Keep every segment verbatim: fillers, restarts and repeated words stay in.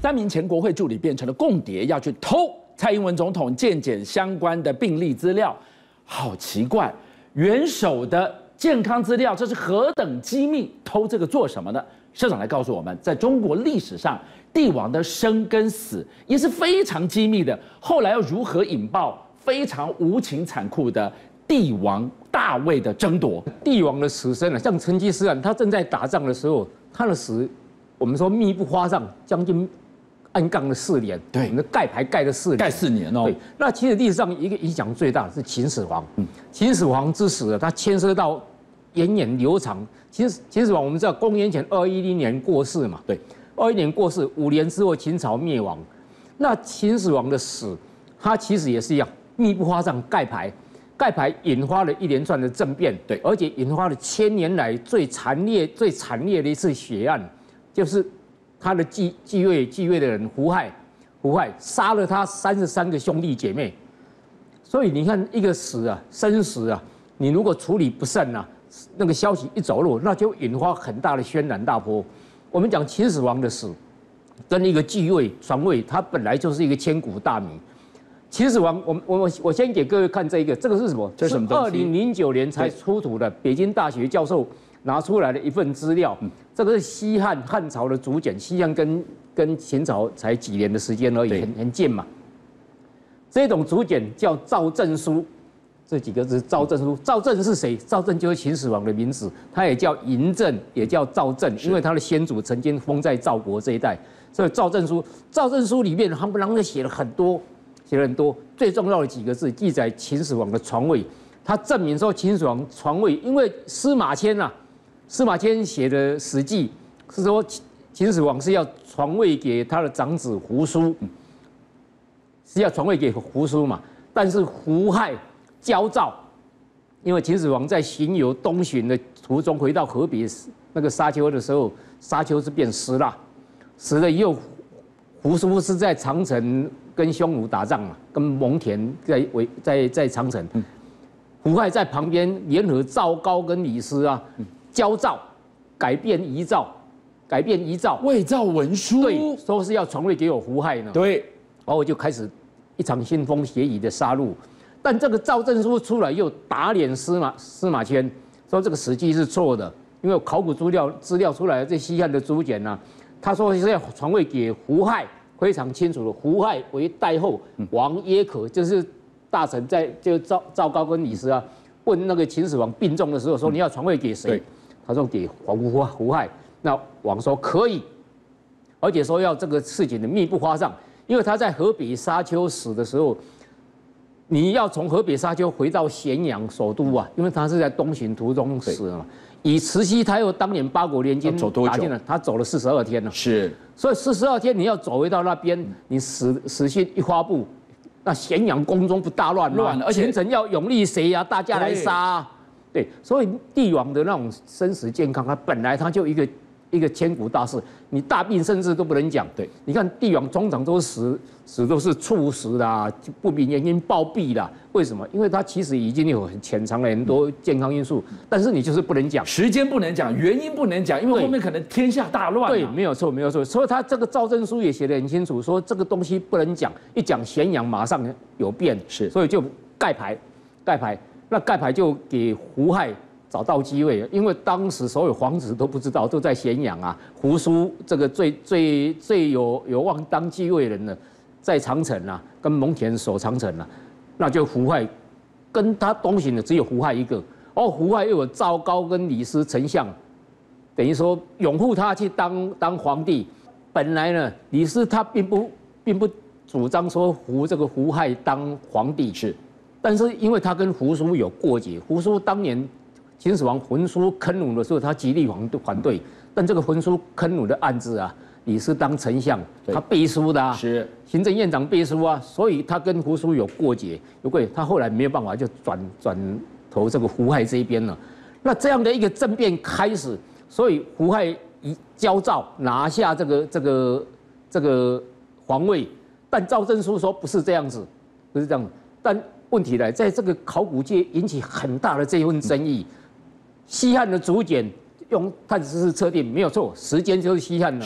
三名前国会助理变成了共谍，要去偷蔡英文总统健检相关的病历资料，好奇怪，元首的健康资料，这是何等机密？偷这个做什么呢？社长来告诉我们，在中国历史上，帝王的生跟死也是非常机密的。后来又如何引爆非常无情残酷的帝王大位的争夺？ 帝王的死生啊，像成吉思汗，他正在打仗的时候，他的死，我们说密不发丧，将近暗杠了四年， 对， 我们的盖牌盖了四年， 盖四年哦。 对，那其实历史上一个影响最大的是秦始皇。嗯，秦始皇之死啊，它牵涉到源远流长。秦秦始皇我们知道，公元前二一零年过世嘛， 对， 二一年过世，五年之后秦朝灭亡。那秦始皇的死，他其实也是一样，密不发丧，盖牌。盖牌引发了一连串的政变， 对， 而且引发了千年来最惨烈、最惨烈的一次血案，就是他的继继位继位的人胡亥，胡亥杀了他三十三个兄弟姐妹。所以你看，一个死啊，生死啊，你如果处理不慎啊，那个消息一走漏，那就引发很大的轩然大波。我们讲秦始皇的死，跟一个继位传位，它本来就是一个千古大谜。秦始皇，我我我我先给各位看这一个，这个是什么？ 这是什么东西？ 二零零九年才出土的，北京大学教授拿出来的一份资料。嗯，这个是西汉汉朝的竹简，西汉跟跟秦朝才几年的时间而已，很很近嘛。这种竹简叫赵正书，这几个字赵正书。赵正是谁？赵正就是秦始皇的名字，他也叫嬴政，也叫赵正，因为他的先祖曾经封在赵国这一带，所以赵正书。赵正书里面他们啷个写了很多。写了很多，最重要的几个字记载秦始皇的传位。他证明说秦始皇传位，因为司马迁啊，司马迁写的《史记》是说秦始皇是要传位给他的长子胡苏，是要传位给胡苏嘛。但是胡亥焦躁，因为秦始皇在行游东巡的途中回到河北那个沙丘的时候，沙丘是变湿了，死了以后，胡苏是在长城跟匈奴打仗嘛，跟蒙恬在为在在长城，胡亥在旁边联合赵高跟李斯啊，交诏改变遗诏，改变遗诏， 伪造文书， 对，说是要传位给我胡亥呢， 对， 然后就开始一场腥风血雨的杀戮。但这个赵正书出来又打脸司马司马迁，说这个史记是错的，因为考古资料资料出来这西汉的竹简呢、啊，他说是要传位给胡亥。非常清楚的，胡亥为代后，王耶可就是大臣在就赵赵高跟李斯啊，问那个秦始皇病重的时候说你要传位给谁？他说给胡胡胡亥。那王说可以，而且说要这个事情的密不发丧，因为他在河北沙丘死的时候，你要从河北沙丘回到咸阳首都啊，因为他是在东行途中死了嘛。以慈禧太后当年八国联军打进来，他走了四十二天了。 是， 所以四十二天你要走回到那边，你死死讯一发布，那咸阳宫中不大乱乱了，而且群臣要拥立谁呀、啊？大家来杀、啊。对，所以帝王的那种生死健康，他本来他就一个一个千古大事，你大病甚至都不能讲。 对， 你看帝王通常都死死都是猝死啦，不明原因暴毙啦。为什么？因为他其实已经有很潜藏了很多健康因素，但是你就是不能讲， 时间不能讲，原因不能讲，因为后面可能天下大乱、啊。 对，没有错，没有错。所以他这个赵正书也写得很清楚，说这个东西不能讲，一讲咸阳马上有变， 是， 所以就盖牌，盖牌。那盖牌就给胡亥找到机会，因为当时所有皇子都不知道，都在咸阳啊。胡苏这个最最最有有望当继位人呢，在长城啊，跟蒙恬守长城啊，那就胡亥跟他东行的只有胡亥一个。哦，胡亥又有赵高跟李斯丞相，等于说拥护他去当当皇帝。本来呢，李斯他并不并不主张说胡这个胡亥当皇帝是。但是因为他跟胡苏有过节，胡苏当年秦始皇焚书坑儒的时候，他极力反反对。但这个焚书坑儒的案子啊，李斯当丞相，他背书的啊， 是行政院长背书啊，所以他跟胡苏有过节，有过节。他后来没有办法，就转转投这个胡亥这一边了。那这样的一个政变开始，所以胡亥一焦躁拿下这个这个这个皇位，但赵正书说不是这样子，不是这样子，但。问题来，在这个考古界引起很大的这一份争议。西汉的竹简用碳十四测定没有错，时间就是西汉了。 是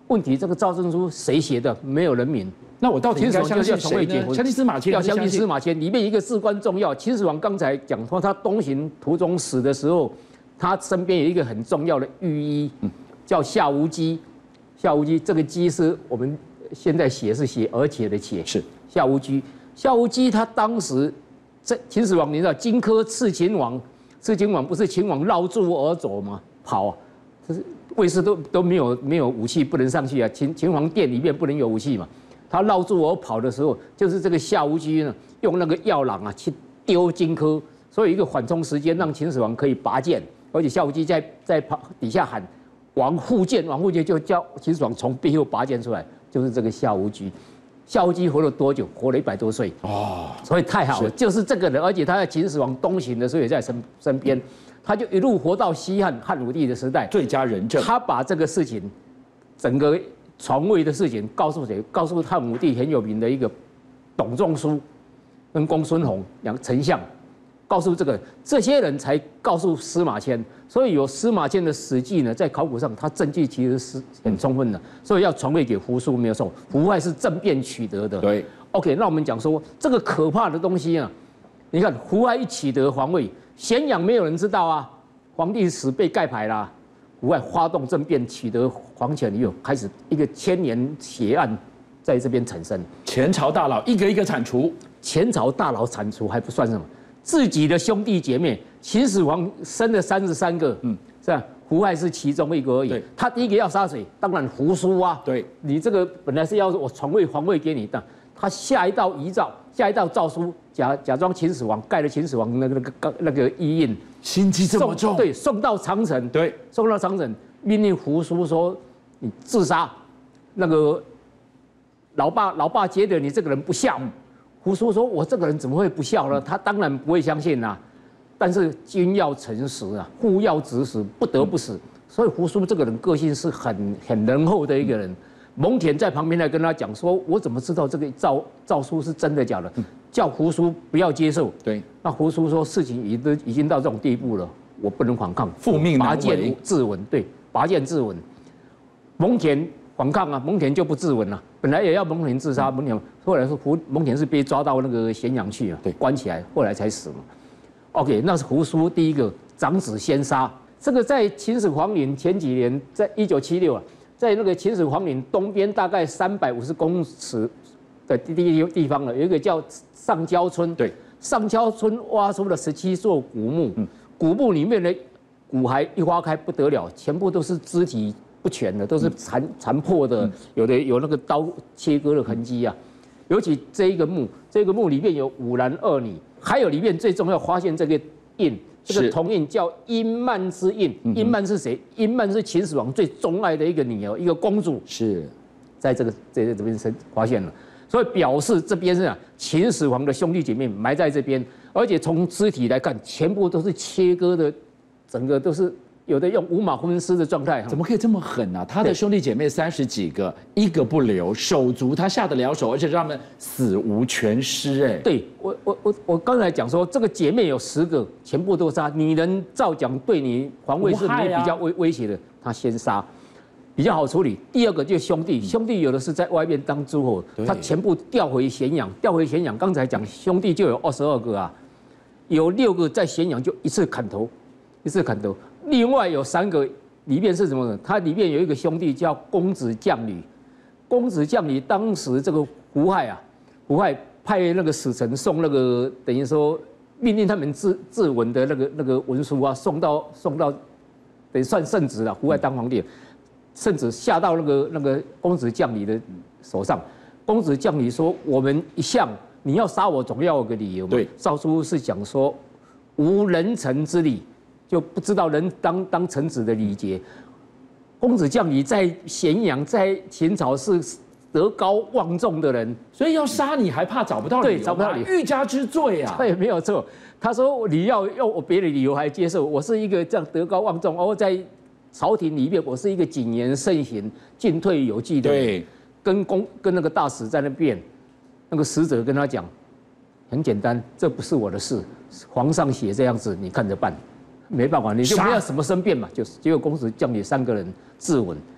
问题这个诏证书谁写的？没有人明。 那我到底应该相信谁呢？相信司马迁， 要相信司马迁。里面一个至关重要，秦始皇刚才讲说，他东行途中死的时候，他身边有一个很重要的御医，叫夏无姬。夏无姬这个姬是我们现在写是写而且的且， 是夏无姬。夏无姬他当时在秦始皇，你知道荆轲刺秦王，刺秦王不是秦王绕柱而走吗？跑啊，就是卫士都都没有没有武器，不能上去啊。秦秦王殿里面不能有武器嘛。他绕住我跑的时候，就是这个夏无姬呢，用那个药囊啊去丢荆轲，所以一个缓冲时间，让秦始皇可以拔剑，而且夏无姬在在底下喊王护剑，王护剑就叫秦始皇从背后拔剑出来，就是这个夏无姬。夏无姬活了多久？活了一百多岁哦，所以太好了，就是这个人，而且他在秦始皇东行的时候也在身身边，他就一路活到西汉汉武帝的时代， 最佳人证。 他把这个事情，整个传位的事情告诉谁？告诉汉武帝很有名的一个董仲舒跟公孙弘两个丞相，告诉这个这些人才告诉司马迁，所以有司马迁的史记呢，在考古上他证据其实是很充分的，所以要传位给胡苏没有错，胡亥是政变取得的。 对 ，OK， 那我们讲说这个可怕的东西啊，你看胡亥一取得皇位，咸阳没有人知道啊，皇帝死被盖牌啦。胡亥发动政变，取得皇权以后，开始一个千年血案在这边产生。 前朝大佬一个一个铲除， 前朝大佬铲除还不算什么，自己的兄弟姐妹，秦始皇生了三十三个，嗯，是吧？胡亥是其中一个而已。他第一个要杀谁？当然胡苏啊。 对， 你这个本来是要我传位皇位给你的，他下一道遗诏，下一道诏书，假假装秦始皇盖了秦始皇那个那个那个遗印。 心机这么重， 对，送到长城， 对， 送到长城，命令胡苏说你自杀，那个老爸老爸觉得你这个人不孝，胡苏说我这个人怎么会不孝呢？他当然不会相信呐、啊，但是君要诚实啊，父要子死，不得不死，所以胡苏这个人个性是很很仁厚的一个人。蒙恬在旁边来跟他讲说，我怎么知道这个诏诏书是真的假的？叫胡苏不要接受。 对， 那胡苏说事情已都已经到这种地步了，我不能反抗， 父命难违， 拔剑自刎。对，拔剑自刎。蒙恬反抗啊，蒙恬就不自刎了。本来也要蒙恬自杀，蒙恬后来是胡蒙恬是被抓到那个咸阳去啊，对，关起来，后来才死嘛。OK， 那是胡苏第一个长子先杀。这个在秦始皇陵前几年，在一九七六啊。在那个秦始皇陵东边大概三百五十公尺的地地地方了，有一个叫上焦村。对，上焦村挖出了十七座古墓，嗯、古墓里面的骨骸一挖开不得了，全部都是肢体不全的，都是残残破的，嗯、有的有那个刀切割的痕迹啊。尤其这一个墓，这个墓里面有五男二女，还有里面最重要发现这个印。这个铜印叫殷曼之印，殷曼是谁？殷曼是秦始皇最钟爱的一个女儿，一个公主， 是在这个在这边发现了，所以表示这边是啊，秦始皇的兄弟姐妹埋在这边，而且从肢体来看，全部都是切割的，整个都是有的用五马分尸的状态。 怎么可以这么狠啊？他的兄弟姐妹三十几个，一个不留，手足他下得了手，而且让他们死无全尸。哎， 对我我我我刚才讲说，这个姐妹有十个，全部都杀。你能照讲对你皇位是没比较威威胁的，他先杀，比较好处理。第二个就是兄弟，兄弟有的是在外面当诸侯，他全部调回咸阳，调回咸阳。刚才讲兄弟就有二十二个啊，有六个在咸阳就一次砍头，一次砍头。另外有三个，里面是什么呢？他里面有一个兄弟叫公子将吕，公子将吕当时这个胡亥啊，胡亥派那个使臣送那个等于说命令他们自自刎的那个那个文书啊，送到送到得算圣旨了。胡亥当皇帝，圣旨下到那个那个公子将吕的手上。公子将吕说：“我们一向你要杀我，总要有个理由嘛。”对，诏书是讲说无人臣之礼。就不知道人当当臣子的礼节。公子将吕在咸阳，在秦朝是德高望重的人， 所以要杀你还怕找不到理由？ 对，找不到理由， 欲加之罪啊！ 对，没有错。他说你要用我别的理由还接受，我是一个这样德高望重，而在朝廷里面我是一个谨言慎行、进退有据的人。对，跟公跟那个大使在那边，那个使者跟他讲，很简单，这不是我的事，皇上写这样子，你看着办。没办法，你就没有什么申辩嘛，就是结果公子将吕三个人自刎，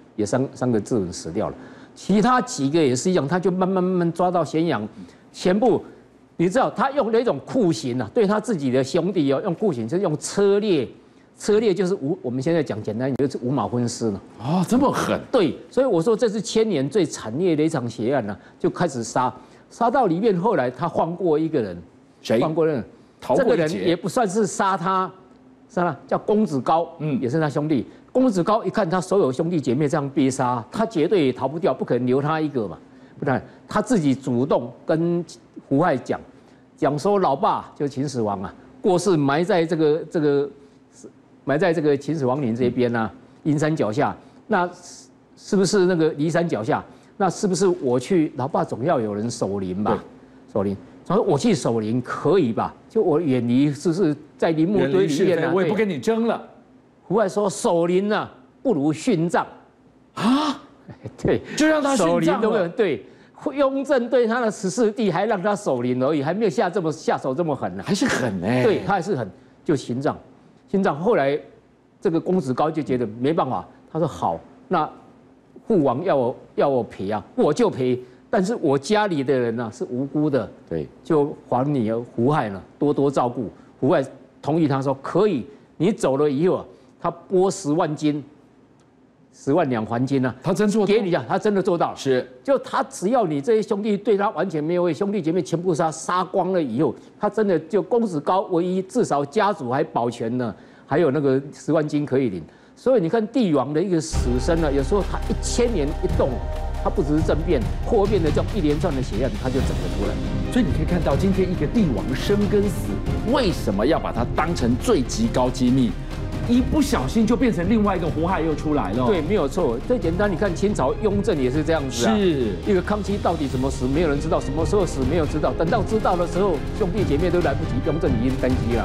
也三三个智人死掉了。其他几个也是一样，他就慢慢慢慢抓到咸阳，全部。你知道他用了一种酷刑啊，对他自己的兄弟哦，用酷刑就是用车裂，车裂就是五，我们现在讲简单就是五马分尸了。 哦，这么狠。 对，所以我说这是千年最惨烈的一场血案呢、啊，就开始杀，杀到里面，后来他放过一个人， 谁？ 放过人，这个人也不算是杀他，杀他叫公子高，嗯，也是他兄弟。公子高一看他所有兄弟姐妹这样被杀，他绝对也逃不掉，不可能留他一个嘛，不然他自己主动跟胡亥讲。讲说老爸就是秦始皇啊，过世埋在这个这个埋在这个秦始皇陵这边啊，阴山脚下。那是不是那个骊山脚下？那是不是我去？老爸总要有人守陵吧？守陵。他说我去守陵可以吧？就我远离，就是在陵墓堆里面啊， 我也不跟你争了。 胡亥说守陵啊，不如殉葬啊。 对， 就让他殉葬了。 对。雍正对他的十四弟还让他守陵而已，还没有下这么下手这么狠呢、啊， 还是狠哎、欸。 对他还是狠，就殉葬，殉葬。后来这个公子高就觉得没办法，他说好，那父王要我要我赔啊，我就赔，但是我家里的人呢、啊、是无辜的， 对， 就还你胡亥呢多多照顾。胡亥同意他说可以，你走了以后啊，他拨十万金。十万两黄金呢、啊？ 他真做到给你啊，他真的做到了。 是， 就他只要你这些兄弟对他完全没有为兄弟姐妹全部杀杀光了以后，他真的就公子高唯一至少家族还保全呢，还有那个十万金可以领。所以你看帝王的一个死生呢，有时候他一千年一动，他不只是政变，后面的叫一连串的血案，他就整个出来。 所以你可以看到，今天一个帝王生跟死，为什么要把它当成最极高机密？一不小心就变成另外一个胡亥又出来了。 对，没有错。最简单，你看清朝雍正也是这样子啊。 是一个康熙到底怎么死，没有人知道；什么时候死，没有知道。等到知道的时候，兄弟姐妹都来不及，雍正已经登基了。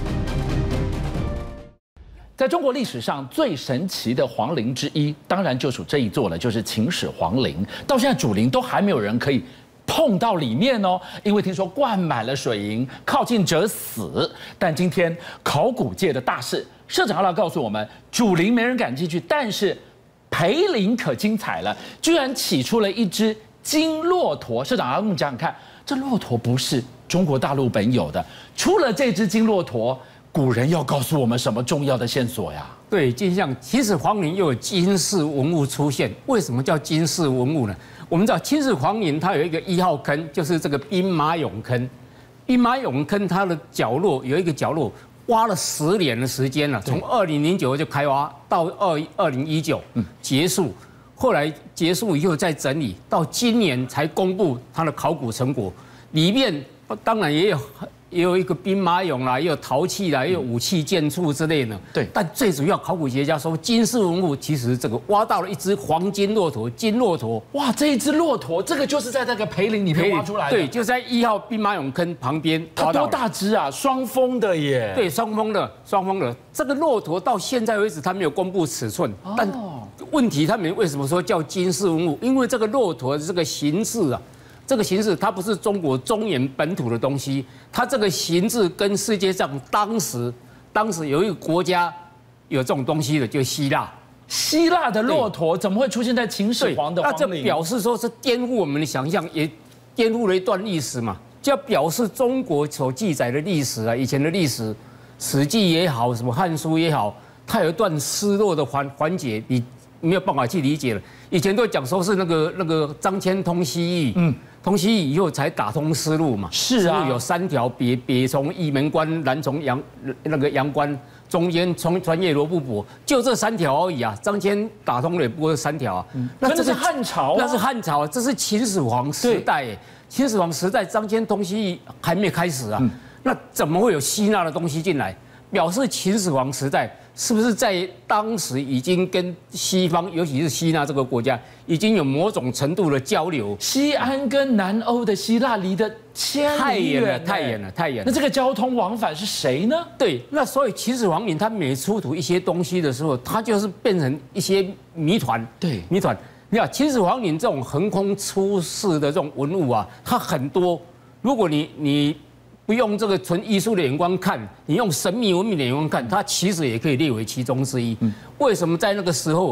在中国历史上最神奇的皇陵之一，当然就属这一座了，就是秦始皇陵。到现在主陵都还没有人可以碰到里面哦，因为听说灌满了水银，靠近者死。但今天考古界的大事。社长要来告诉我们，主陵没人敢进去，但是陪陵可精彩了，居然起出了一只金骆驼。社长要跟我们讲讲看，这骆驼不是中国大陆本有的，出了这只金骆驼，古人要告诉我们什么重要的线索呀？ 对，就像秦始皇陵又有金氏文物出现，为什么叫金氏文物呢？我们知道秦始皇陵它有一个一号坑，就是这个兵马俑坑，兵马俑坑它的角落有一个角落。挖了十年的时间了，从二零零九就开挖到二二零一九结束，后来结束以后再整理，到今年才公布它的考古成果。里面当然也有也有一个兵马俑啦，也有陶器啦，也有武器剑簇之类的。 对， 但最主要考古学家说金氏文物，其实这个挖到了一只黄金骆驼，金骆驼。 哇，这一只骆驼，这个就是在那个陪陵里面挖出来的。 对，就在一号兵马俑坑旁边。 它多大只啊？双峰的耶。 对，双峰的，双峰的。这个骆驼到现在为止，它没有公布尺寸。哦、但问题，他们为什么说叫金氏文物？因为这个骆驼的这个形制啊。这个形式它不是中国中原本土的东西，它这个形制跟世界上当时当时有一个国家有这种东西的，就是希腊。 希腊的骆驼怎么会出现在秦始皇的皇陵？ 那这表示说是颠覆我们的想象，也颠覆了一段历史嘛。就要表示中国所记载的历史啊，以前的历史，《史记》也好，什么《汉书》也好，它有一段失落的环环节，你没有办法去理解了。以前都讲说是那个那个张骞通西域，嗯。通西域以后才打通丝路嘛， 是啊， 有三条，北北从雁门关，南从阳那个阳关，中间穿穿越罗布泊，就这三条而已啊。张骞打通了也不过三条啊。 嗯、那这是汉朝、啊， 那是汉朝，这是秦始皇时代耶。秦始皇时代，张骞通西域还没开始啊，嗯、那怎么会有希腊的东西进来？表示秦始皇时代是不是在当时已经跟西方，尤其是希腊这个国家，已经有某种程度的交流？ 西安跟南欧的希腊离得千里远， 太远了，太远了。 那这个交通往返是谁呢？ 对，那所以秦始皇陵他每出土一些东西的时候，它就是变成一些谜团。 对， 谜团。你看秦始皇陵这种横空出世的这种文物啊，它很多。如果你你不用这个纯艺术的眼光看，你用神秘文明的眼光看，它其实也可以列为其中之一。为什么在那个时候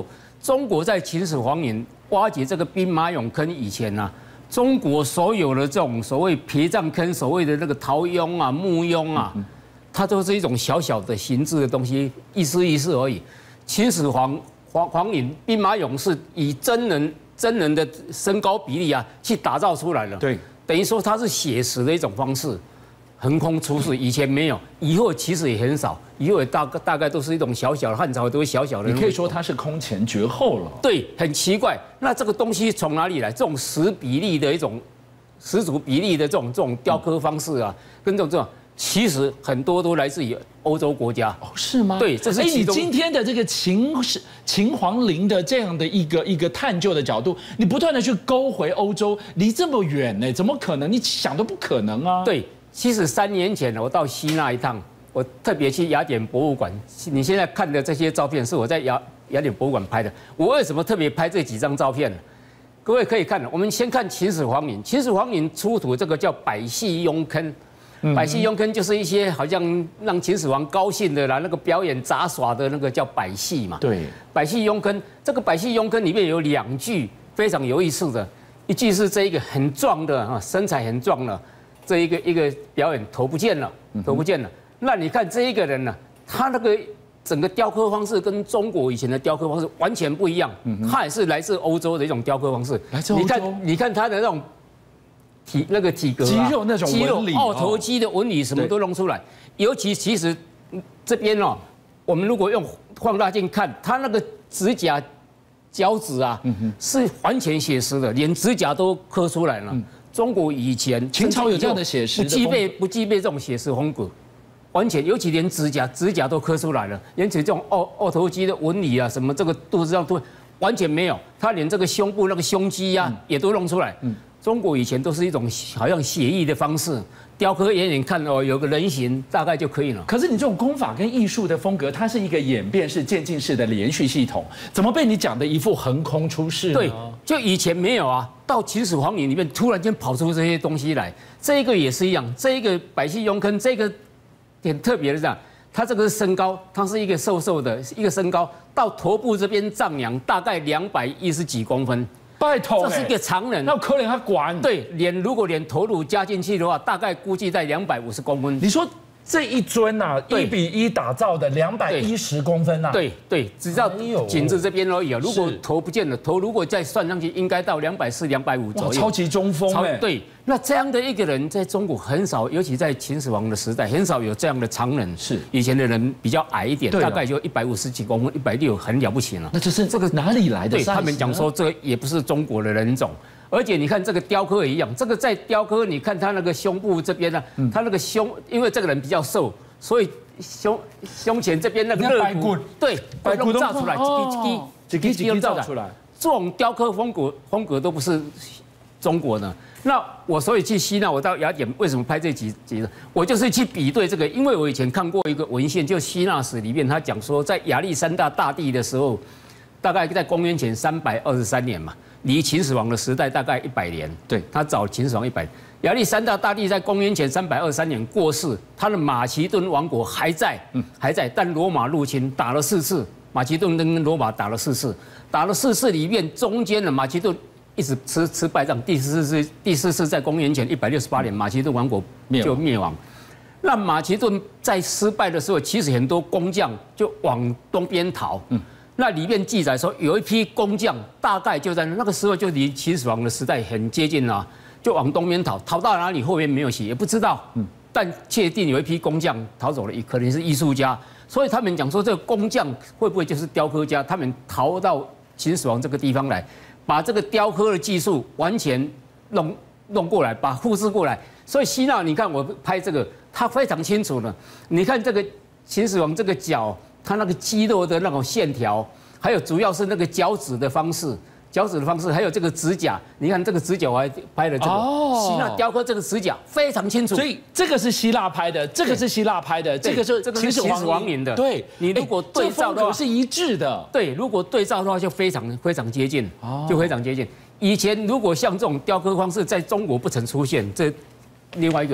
中国在秦始皇陵挖掘这个兵马俑坑以前呢、啊，中国所有的这种所谓陪葬坑，所谓的那个陶俑啊、木俑啊，它都是一种小小的形制的东西，意思意思而已。秦始皇皇皇陵兵马俑是以真人真人的身高比例啊去打造出来的， 对， 等于说它是写实的一种方式。 横空出世，以前没有，以后其实也很少，以后也大大概都是一种小小的汉朝都是小小的。 你可以说它是空前绝后了。 对，很奇怪。那这个东西从哪里来？这种十比例的一种十足比例的这种这种雕刻方式啊，跟这种这种，其实很多都来自于欧洲国家。 哦，是吗？ 对，这是哎，你今天的这个秦秦皇陵的这样的一个一个探究的角度，你不断的去勾回欧洲，离这么远呢，怎么可能？你想都不可能啊。 对。 其实三年前我到希腊一趟，我特别去雅典博物馆。你现在看的这些照片是我在雅雅典博物馆拍的。我为什么特别拍这几张照片呢？各位可以看，我们先看秦始皇陵。秦始皇陵出土这个叫百戏俑坑，百戏俑坑就是一些好像让秦始皇高兴的啦，那个表演杂耍的那个叫百戏嘛。 对， 百戏俑坑，这个百戏俑坑里面有两具非常有意思的，一具是这一个很壮的啊，身材很壮的。 这一个一个表演头不见了，头不见了。那你看这一个人呢、啊，他那个整个雕刻方式跟中国以前的雕刻方式完全不一样。他也是来自欧洲的一种雕刻方式。 来自欧洲。 你看，你看他的那种体那个体格、啊、 肌肉那种肌肉纹理， 二头肌的纹理什么都弄出来。尤其其实这边哦，我们如果用放大镜看，他那个指甲、脚趾啊，是完全写实的，连指甲都刻出来了。嗯 中国以前秦朝有这样的写实， 不具备不具备这种写实风格，完全，尤其连指甲指甲都刻出来了，连这种二二头肌的纹理啊，什么这个肚子上都完全没有，他连这个胸部那个胸肌呀、啊嗯、也都弄出来。嗯，中国以前都是一种好像写意的方式，雕刻远远看哦，有个人形大概就可以了。 可是你这种功法跟艺术的风格，它是一个演变式、渐进式的连续系统，怎么被你讲的一副横空出世呢？ 对，就以前没有啊。 到秦始皇陵里面突然间跑出这些东西来，这个也是一样，这个百戏俑坑这个很特别的这样，它这个是身高，它是一个瘦瘦的一个身高，到头部这边丈量大概两百一十几公分， 拜托， 这是一个常人， 那可怜他管对，连如果连头颅加进去的话，大概估计在两百五十公分。 你说。 这一尊呐、啊，一比一打造的，两百一十公分呐、啊。 对对，只要颈子这边而已啊。如果头不见了，头如果再算上去，应该到两百四、两百五左右。 超级中锋哎。 对，那这样的一个人，在中国很少，尤其在秦始皇的时代，很少有这样的常人。 是， 以前的人比较矮一点，大概就一百五十几公分，一百六，很了不起了。 那这是这个哪里来的？ 对他们讲说，这个也不是中国的人种。 而且你看这个雕刻也一样，这个在雕刻，你看他那个胸部这边呢、啊，嗯、他那个胸，因为这个人比较瘦，所以胸胸前这边那个肋骨，对， 白骨造出来， 哦，几几几造出来， 这种雕刻风格风格都不是中国的。那我所以去希腊，我到雅典为什么拍这几集呢？我就是去比对这个，因为我以前看过一个文献，就希腊史里面他讲说，在亚历山大大帝的时候，大概在公元前三百二十三年嘛。 离秦始皇的时代大概一百年， 对他早秦始皇一百。亚历山大大帝在公元前三百二十三年过世，他的马其顿王国还在，嗯，还在，但罗马入侵打了四次，马其顿跟罗马打了四次，打了四次里面中间的马其顿一直吃吃败仗，第四次第四次在公元前一百六十八年，马其顿王国就灭亡。那马其顿在失败的时候，其实很多工匠就往东边逃，嗯。 那里面记载说，有一批工匠，大概就在那个时候就离秦始皇的时代很接近了，就往东边逃，逃到哪里后面没有写，也不知道。嗯，但确定有一批工匠逃走了，也可能是艺术家，所以他们讲说，这个工匠会不会就是雕刻家？他们逃到秦始皇这个地方来，把这个雕刻的技术完全弄弄过来，把复制过来。所以希腊，你看我拍这个，他非常清楚的。你看这个秦始皇这个脚。 他那个肌肉的那种线条，还有主要是那个脚趾的方式，脚趾的方式，还有这个指甲。你看这个指甲，我还拍了这个。哦。希腊雕刻这个指甲非常清楚。 所以这个是希腊拍的，这个是希腊拍的，这个是秦始皇陵的。 对。 你如果对照的话是一致的。 对，如果对照的话就非常非常接近，就非常接近。以前如果像这种雕刻方式在中国不曾出现，这另外一个。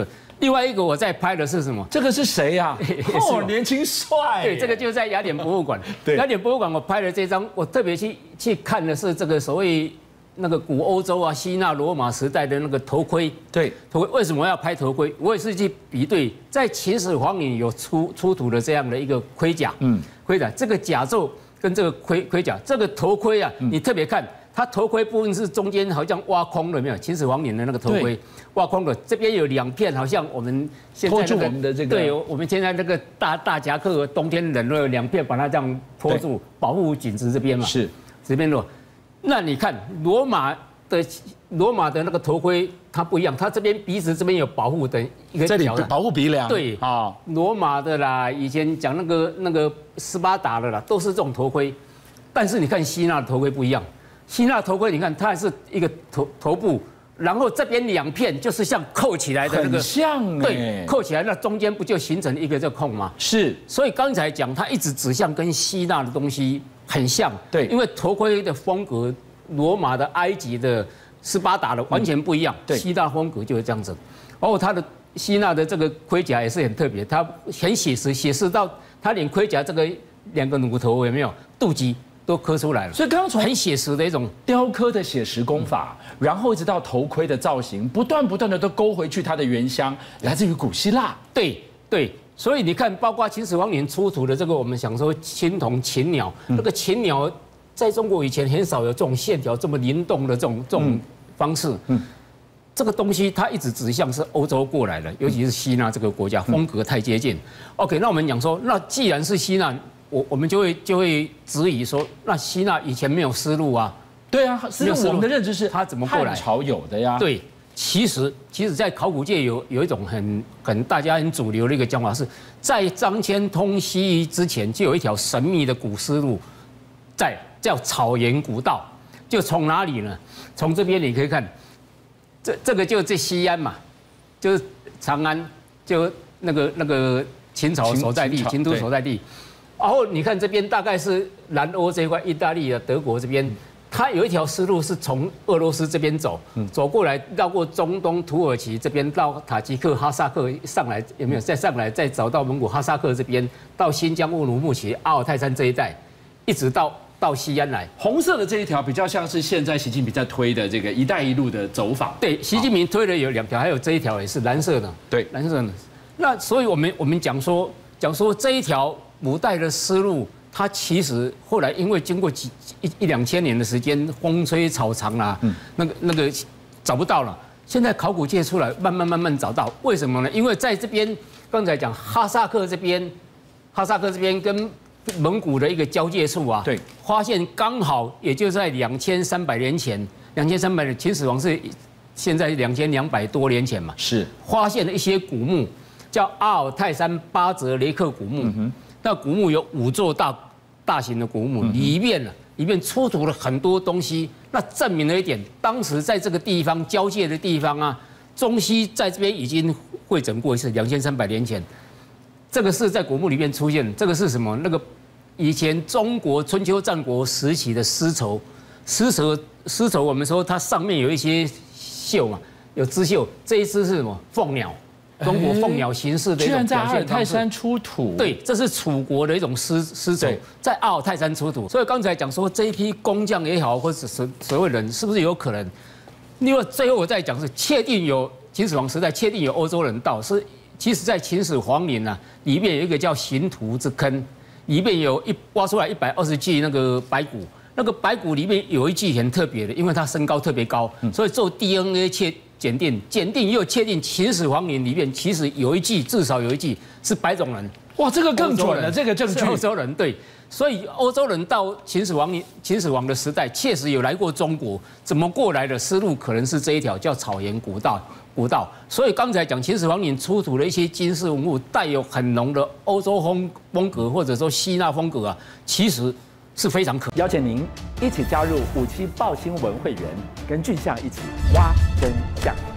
另外一个我在拍的是什么？ 这个是谁呀？哦，年轻帅。 对，这个就是在雅典博物馆。 对， 雅典博物馆我拍的这张，我特别去去看的是这个所谓那个古欧洲啊、希腊、罗马时代的那个头盔。 对， 头盔为什么要拍头盔？我也是去比对，在秦始皇陵有出出土的这样的一个盔甲，嗯，盔甲这个甲胄跟这个盔盔甲，这个头盔啊，你特别看。它头盔部分是中间好像挖空了，没有？秦始皇陵的那个头盔挖空了，这边有两片，好像我们现在、那个、 托住我们的这个， 对，我们现在这个大大夹克，冬天冷了，有两片把它这样托住，保护颈子这边嘛。是，这边落。那你看罗马的罗马的那个头盔，它不一样，它这边鼻子这边有保护的一个这里保护鼻梁。 对啊，罗马的啦，以前讲那个那个斯巴达的啦，都是这种头盔。但是你看希腊的头盔不一样。希腊头盔，你看它还是一个头头部，然后这边两片就是像扣起来的那个， 很像对，扣起来，那中间不就形成一个这空吗？ 是， 所以刚才讲它一直指向跟希腊的东西很像， 对， 因为头盔的风格，罗马的、埃及的、斯巴达的完全不一样，对，希腊风格就是这样子，包括它的希腊的这个盔甲也是很特别，它很写实，写实到它连盔甲这个两个乳头有没有肚脐？都刻出来了， 所以刚刚从很写实的一种雕刻的写实工法，嗯、然后一直到头盔的造型，不断不断的都勾回去它的原乡，来自于古希腊。 对对，所以你看，包括秦始皇陵出土的这个，我们想说青铜禽鸟，嗯、那个禽鸟在中国以前很少有这种线条这么灵动的这种这种方式。嗯，这个东西它一直指向是欧洲过来的，尤其是希腊这个国家风格太接近。嗯、OK， 那我们讲说，那既然是希腊。我我们就会就会质疑说，那希腊以前没有丝路啊？ 对啊，丝路我们的认知是它怎么过来？ 汉朝有的呀。 对，其实其实，在考古界有有一种很很大家很主流的一个讲法是，在张骞通西域之前，就有一条神秘的古丝路，在叫草原古道，就从哪里呢？从这边你可以看，这这个就是西安嘛，就是长安，就那个那个秦朝所在地，秦都所在地。然后你看这边大概是南欧这一块，意大利啊、德国这边，它有一条丝路是从俄罗斯这边走，走过来绕过中东土耳其这边到塔吉克、哈萨克上来，有没有再上来再找到蒙古哈萨克这边，到新疆乌鲁木齐、阿尔泰山这一带，一直到到西安来。 红色的这一条比较像是现在习近平在推的这个“一带一路”的走法。 对，习近平推的有两条，还有这一条也是蓝色的。 对， 蓝色的。那所以我们我们讲说讲说这一条。古代的丝路，它其实后来因为经过几一一两千年的时间，风吹草长啦，嗯、那个那个找不到了。现在考古界出来，慢慢慢慢找到，为什么呢？因为在这边刚才讲哈萨克这边，哈萨克这边跟蒙古的一个交界处啊， 对， 发现刚好也就在两千三百年前，两千三百年秦始皇是现在两千两百多年前嘛， 是发现了一些古墓，叫阿尔泰山巴泽雷克古墓。嗯那古墓有五座大大型的古墓，里面呢，里面出土了很多东西，那证明了一点，当时在这个地方交界的地方啊，中西在这边已经会诊过一次，两千三百年前，这个是在古墓里面出现，这个是什么？那个以前中国春秋战国时期的丝绸，丝绸丝绸，我们说它上面有一些绣嘛，有织绣，这一只是什么？凤鸟。中国凤鸟形式的一种表现方式。居然在阿尔泰山出土。 对，这是楚国的一种丝丝绸，在阿尔泰山出土。所以刚才讲说这一批工匠也好，或者是所谓人，是不是有可能？另外最后我再讲是，确定有秦始皇时代，确定有欧洲人到，是其实在秦始皇陵啊，里面有一个叫刑徒之坑，里面有一挖出来一百二十具那个白骨。那个白骨里面有一具很特别的，因为它身高特别高，所以做 D N A 确检定，检定又确定秦始皇陵里面其实有一具，至少有一具是白种人。 哇，这个更准了，这个证据。 欧洲人对，所以欧洲人到秦始皇陵、秦始皇的时代，确实有来过中国，怎么过来的思路可能是这一条叫草原古道。古道，所以刚才讲秦始皇陵出土的一些金饰文物，带有很浓的欧洲风风格或者说希腊风格啊，其实。是非常可。 邀请您一起加入五七爆新闻会员，跟俊相一起挖真相。